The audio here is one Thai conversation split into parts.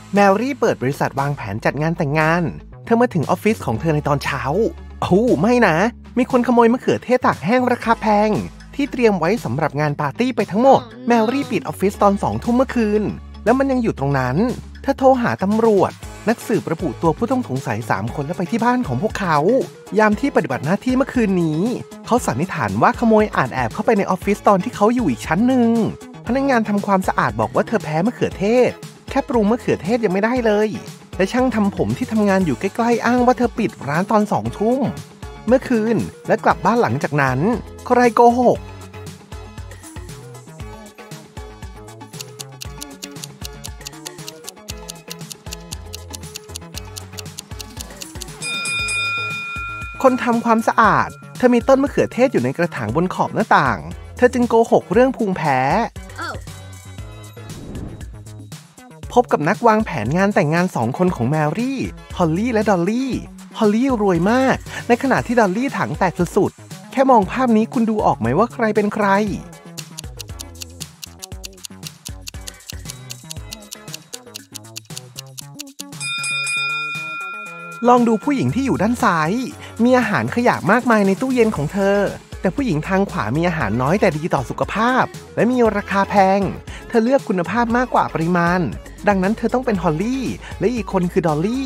แมรี่เปิดบริษัทวางแผนจัดงานแต่งงานเธอมาถึงออฟฟิศของเธอในตอนเช้าโอ้ไม่นะมีคนขโมยมะเขือเทศตากแห้งราคาแพงที่เตรียมไว้สำหรับงานปาร์ตี้ไปทั้งหมดแมรี่ปิดออฟฟิศตอน2 ทุ่มเมื่อคืนแล้วมันยังอยู่ตรงนั้นเธอโทรหาตำรวจนักสืบระบุตัวผู้ต้องสงสัย3 คนและไปที่บ้านของพวกเขายามที่ปฏิบัติหน้าที่เมื่อคืนนี้เขาสันนิษฐานว่าขโมยอาจแอบเข้าไปในออฟฟิศตอนที่เขาอยู่อีกชั้นหนึ่งพนักงานทำความสะอาดบอกว่าเธอแพ้มะเขือเทศแค่ปรุงมะเขือเทศยังไม่ได้เลยและช่างทำผมที่ทำงานอยู่ใกล้ๆอ้างว่าเธอปิดร้านตอน2 ทุ่มเมื่อคืนและกลับบ้านหลังจากนั้นใครโกหกคนทำความสะอาดเธอมีต้นมะเขือเทศอยู่ในกระถางบนขอบหน้าต่างเธอจึงโกหกเรื่องภูมิแพ้พบกับนักวางแผนงานแต่งงาน2 คนของแมรี่ฮอลลี่และดอลลี่ฮอลลี่รวยมากในขณะที่ดอลลี่ถังแตกสุดๆแค่มองภาพนี้คุณดูออกไหมว่าใครเป็นใครลองดูผู้หญิงที่อยู่ด้านซ้ายมีอาหารขยะมากมายในตู้เย็นของเธอแต่ผู้หญิงทางขวามีอาหารน้อยแต่ดีต่อสุขภาพและมีราคาแพงเธอเลือกคุณภาพมากกว่าปริมาณดังนั้นเธอต้องเป็นฮอลลี่และอีกคนคือดอลลี่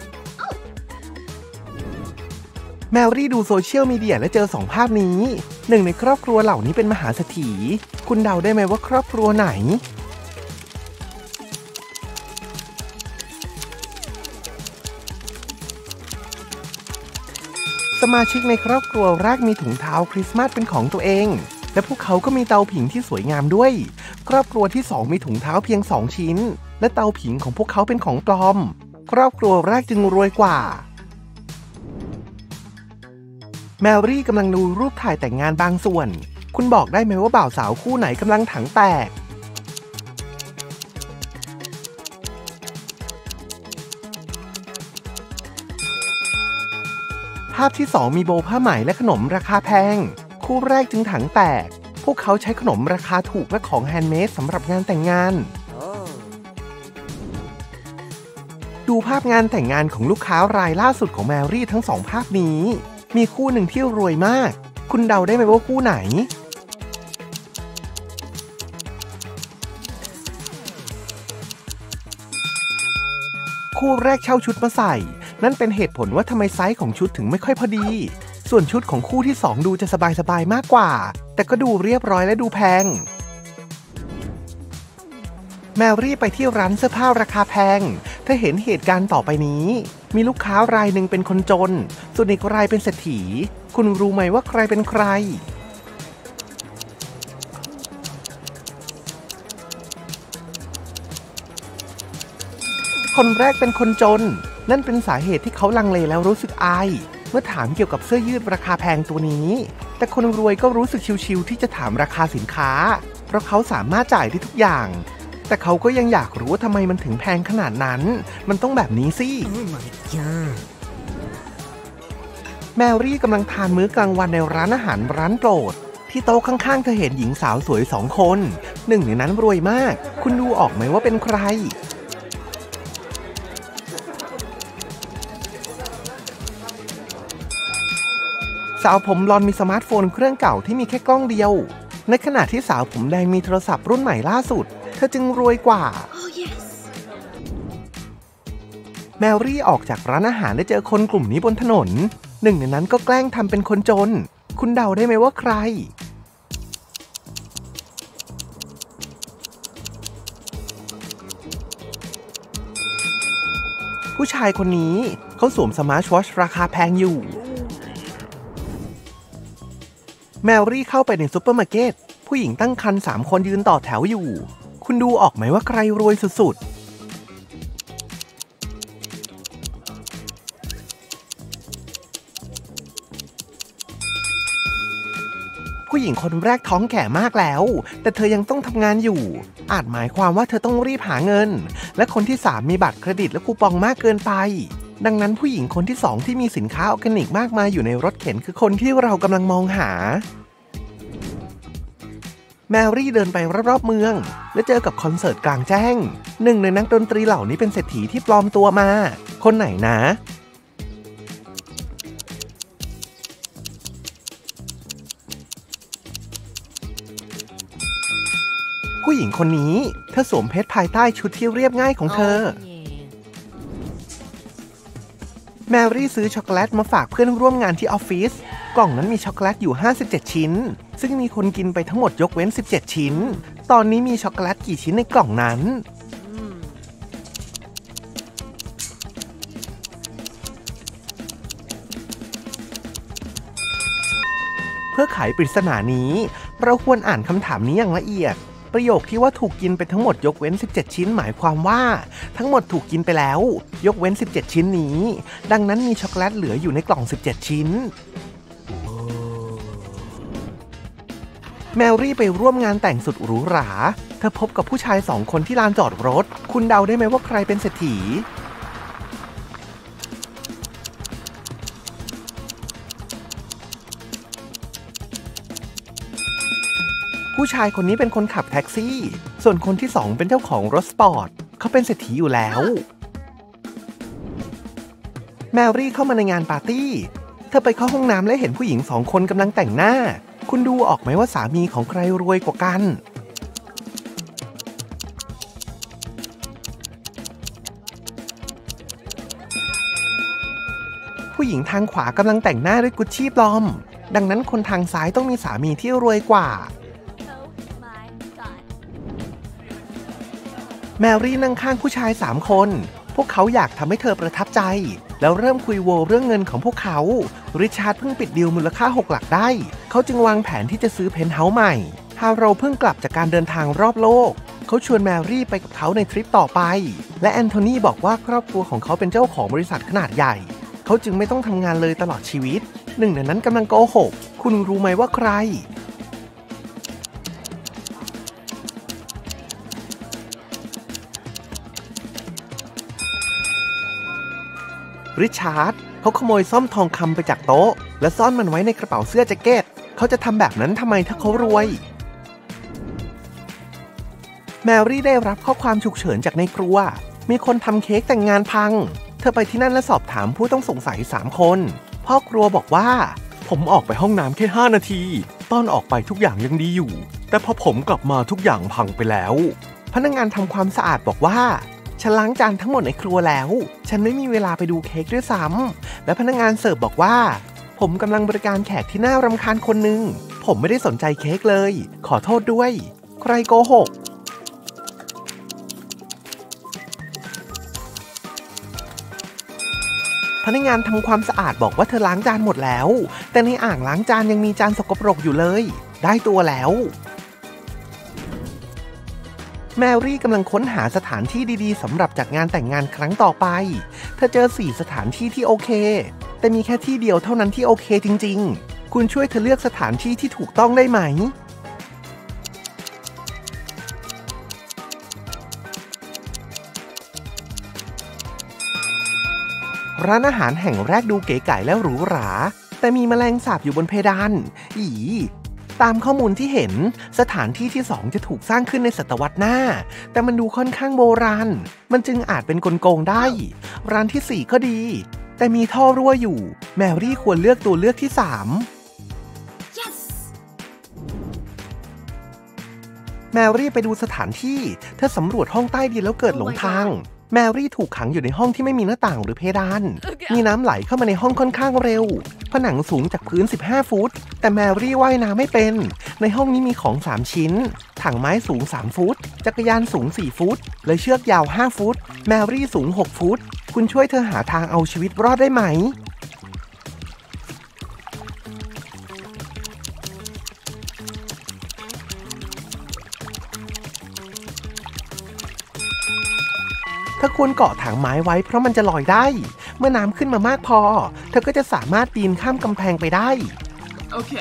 แมรี่ดูโซเชียลมีเดียและเจอ2 ภาพนี้หนึ่งในครอบครัวเหล่านี้เป็นมหาเศรษฐีคุณเดาได้ไหมว่าครอบครัวไหนสมาชิกในครอบครัวแรกมีถุงเท้าคริสต์มาสเป็นของตัวเองและพวกเขาก็มีเตาผิงที่สวยงามด้วยครอบครัวที่2มีถุงเท้าเพียง2 ชิ้นและเตาผิงของพวกเขาเป็นของปลอมครอบครัวแรกจึงรวยกว่าแมรี่กำลังดูรูปถ่ายแต่งงานบางส่วนคุณบอกได้ไหมว่าบ่าวสาวคู่ไหนกำลังถังแตกภาพที่2มีโบผ้าไหมและขนมราคาแพงคู่แรกจึงถังแตกพวกเขาใช้ขนมราคาถูกและของแฮนด์เมดสำหรับงานแต่งงานดูภาพงานแต่งงานของลูกค้ารายล่าสุดของแมรี่ทั้ง2 ภาพนี้มีคู่หนึ่งที่รวยมากคุณเดาได้ไหมว่าคู่ไหนคู่แรกเช่าชุดมาใส่นั่นเป็นเหตุผลว่าทำไมไซส์ของชุดถึงไม่ค่อยพอดีส่วนชุดของคู่ที่2ดูจะสบายๆมากกว่าแต่ก็ดูเรียบร้อยและดูแพงแมรี่ไปที่ร้านเสื้อผ้าราคาแพงเธอเห็นเหตุการณ์ต่อไปนี้มีลูกค้ารายหนึ่งเป็นคนจนส่วนอีกรายเป็นเศรษฐีคุณรู้ไหมว่าใครเป็นใครคนแรกเป็นคนจนนั่นเป็นสาเหตุที่เขาลังเลแล้วรู้สึกอายเมื่อถามเกี่ยวกับเสื้อยืดราคาแพงตัวนี้แต่คนรวยก็รู้สึกชิวๆที่จะถามราคาสินค้าเพราะเขาสามารถจ่ายได้ทุกอย่างแต่เขาก็ยังอยากรู้ว่าทำไมมันถึงแพงขนาดนั้นมันต้องแบบนี้สิ Oh my god แมรี่กำลังทานมื้อกลางวันในร้านอาหารร้านโปรดที่โต๊ะข้างๆเธอเห็นหญิงสาวสวย2 คนหนึ่งในนั้นรวยมากคุณดูออกไหมว่าเป็นใครสาวผมบลอนด์มีสมาร์ทโฟนเครื่องเก่าที่มีแค่กล้องเดียวในขณะที่สาวผมแดงมีโทรศัพท์รุ่นใหม่ล่าสุดเธอจึงรวยกว่า Oh yes แมรี่ออกจากร้านอาหารได้เจอคนกลุ่มนี้บนถนนหนึ่งในนั้นก็แกล้งทำเป็นคนจนคุณเดาได้ไหมว่าใครผู้ชายคนนี้เขาสวมสมาร์ทวอทช์ราคาแพงอยู่แมรี่เข้าไปในซุปเปอร์มาร์เก็ตผู้หญิงตั้งครรภ์3 คนยืนต่อแถวอยู่คุณดูออกไหมว่าใครรวยสุดๆผู้หญิงคนแรกท้องแก่มากแล้วแต่เธอยังต้องทำงานอยู่อาจหมายความว่าเธอต้องรีบหาเงินและคนที่3มีบัตรเครดิตและคูปองมากเกินไปดังนั้นผู้หญิงคนที่2ที่มีสินค้าออร์แกนิกมากมายอยู่ในรถเข็นคือคนที่เรากำลังมองหาแมรี่เดินไปรอบๆเมืองและเจอกับคอนเสิร์ตกลางแจ้งหนึ่งในนักดนตรีเหล่านี้เป็นเศรษฐีที่ปลอมตัวมาคนไหนนะผู้หญิงคนนี้เธอสวมเพชรภายใต้ชุดที่เรียบง่ายของเธอแมรี่ซื้อช็อกโกแลตมาฝากเพื่อนร่วมงานที่ออฟฟิศกล่องนั้นมีช็อกโกแลตอยู่57ชิ้นซึ่งมีคนกินไปทั้งหมดยกเว้น17ชิ้นตอนนี้มีช็อกโกแลตกี่ชิ้นในกล่องนั้นเพื่อไขปริศนานี้เราควรอ่านคำถามนี้อย่างละเอียดประโยคที่ว่าถูกกินไปทั้งหมดยกเว้น17ชิ้นหมายความว่าทั้งหมดถูกกินไปแล้วยกเว้น17ชิ้นนี้ดังนั้นมีช็อกโกแลตเหลืออยู่ในกล่อง17ชิ้นแมรี่ไปร่วมงานแต่งสุดหรูหราเธอพบกับผู้ชาย2คนที่ลานจอดรถคุณเดาได้ไหมว่าใครเป็นเศรษฐีผู้ชายคนนี้เป็นคนขับแท็กซี่ส่วนคนที่2เป็นเจ้าของรถสปอร์ตเขาเป็นเศรษฐีอยู่แล้วแมรี่เข้ามาในงานปาร์ตี้เธอไปเข้าห้องน้ำและเห็นผู้หญิง2คนกำลังแต่งหน้าคุณดูออกไหมว่าสามีของใครรวยกว่ากันผู้หญิงทางขวากำลังแต่งหน้าด้วยกุชชี่ปลอมดังนั้นคนทางซ้ายต้องมีสามีที่รวยกว่าแมรี่นั่งข้างผู้ชาย3คนพวกเขาอยากทำให้เธอประทับใจแล้วเริ่มคุยโวเรื่องเงินของพวกเขาริชาร์ดเพิ่งปิดดีลมูลค่า6หลักได้เขาจึงวางแผนที่จะซื้อเพนท์เฮาส์ใหม่ฮาโรเพิ่งกลับจากการเดินทางรอบโลกเขาชวนแมรี่ไปกับเขาในทริปต่อไปและแอนโทนีบอกว่าครอบครัวของเขาเป็นเจ้าของบริษัทขนาดใหญ่เขาจึงไม่ต้องทำงานเลยตลอดชีวิตหนึ่งในนั้นกำลังโกหกคุณรู้ไหมว่าใครริชาร์ดเขาขโมยซ่อมทองคำไปจากโต๊ะและซ่อนมันไว้ในกระเป๋าเสื้อแจ็คเก็ตเขาจะทำแบบนั้นทำไมถ้าเขารวยแมรี่ได้รับข้อความฉุกเฉินจากในครัวมีคนทำเค้กแต่งงานพังเธอไปที่นั่นและสอบถามผู้ต้องสงสัย3คนพ่อครัวบอกว่าผมออกไปห้องน้ำแค่5นาทีตอนออกไปทุกอย่างยังดีอยู่แต่พอผมกลับมาทุกอย่างพังไปแล้วพนักงานทำความสะอาดบอกว่าฉันล้างจานทั้งหมดในครัวแล้วฉันไม่มีเวลาไปดูเค้กด้วยซ้ำและพนักงานเสิร์ฟบอกว่าผมกำลังบริการแขกที่น่ารำคาญคนหนึ่งผมไม่ได้สนใจเค้กเลยขอโทษด้วยใครโกหกพนักงานทำความสะอาดบอกว่าเธอล้างจานหมดแล้วแต่ในอ่างล้างจานยังมีจานสกปรกอยู่เลยได้ตัวแล้วแมรี่กำลังค้นหาสถานที่ดีๆสำหรับจัดงานแต่งงานครั้งต่อไปเธอเจอ4สถานที่ที่โอเคแต่มีแค่ที่เดียวเท่านั้นที่โอเคจริงๆคุณช่วยเธอเลือกสถานที่ที่ถูกต้องได้ไหมร้านอาหารแห่งแรกดูเก๋ไก๋และหรูหราแต่มีแมลงสาบอยู่บนเพดานตามข้อมูลที่เห็นสถานที่ที่2จะถูกสร้างขึ้นในศตวรรษหน้าแต่มันดูค่อนข้างโบราณมันจึงอาจเป็นกลโกงได้ร้านที่4ก็ดีแต่มีท่อรั่วอยู่แมรี่ควรเลือกตัวเลือกที่3 yes! แมรี่ไปดูสถานที่เธอสำรวจห้องใต้ดินแล้วเกิดหลงทางแมรี่ถูกขังอยู่ในห้องที่ไม่มีหน้าต่างหรือเพดานมีน้ำไหลเข้ามาในห้องค่อนข้างเร็วผนังสูงจากพื้น15ฟุตแต่แมรี่ว่ายน้ำไม่เป็นในห้องนี้มีของ3ชิ้นถังไม้สูง3ฟุตจักรยานสูง4ฟุตและเชือกยาว5ฟุตแมรี่สูง6ฟุตคุณช่วยเธอหาทางเอาชีวิตรอดได้ไหมเธอควรเกาะถังไม้ไว้เพราะมันจะลอยได้เมื่อน้ำขึ้นมามากพอเธอก็จะสามารถปีนข้ามกำแพงไปได้โอเค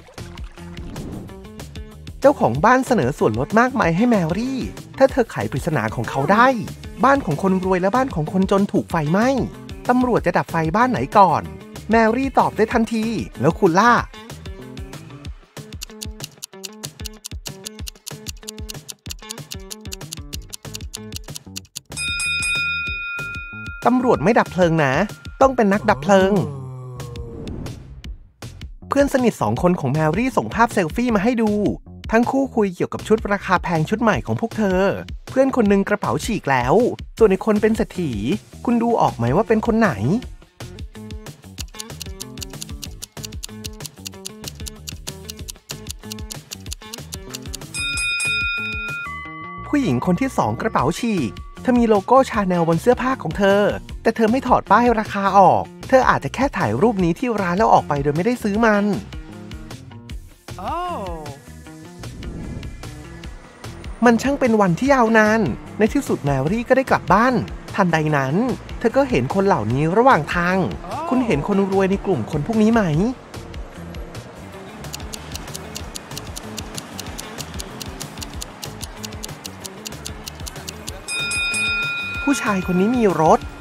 เจ้าของบ้านเสนอส่วนลดมากมายให้แมรี่ถ้าเธอไขปริศนาของเขาได้บ้านของคนรวยและบ้านของคนจนถูกไฟไหม้ตำรวจจะดับไฟบ้านไหนก่อนแมรี่ตอบได้ทันทีแล้วคุณล่ะตำรวจไม่ดับเพลิงนะต้องเป็นนักดับเพลิงเพื่อนสนิท2 คนของแมรี่ส่งภาพเซลฟี่มาให้ดูทั้งคู่คุยเกี่ยวกับชุดราคาแพงชุดใหม่ของพวกเธอเพื่อนคนหนึ่งกระเป๋าฉีกแล้วส่วนอีกคนเป็นเศรษฐีคุณดูออกไหมว่าเป็นคนไหนผู้หญิงคนที่2กระเป๋าฉีกเธอมีโลโก้ชาแนลบนเสื้อผ้าของเธอแต่เธอไม่ถอดป้ายราคาออกเธออาจจะแค่ถ่ายรูปนี้ที่ร้านแล้วออกไปโดยไม่ได้ซื้อมันมันช่างเป็นวันที่ยาวนานในที่สุดแมรี่ก็ได้กลับบ้านทันใดนั้นเธอก็เห็นคนเหล่านี้ระหว่างทางคุณเห็นคนรวยในกลุ่มคนพวกนี้ไหมผู้ชายคนนี้มีรถ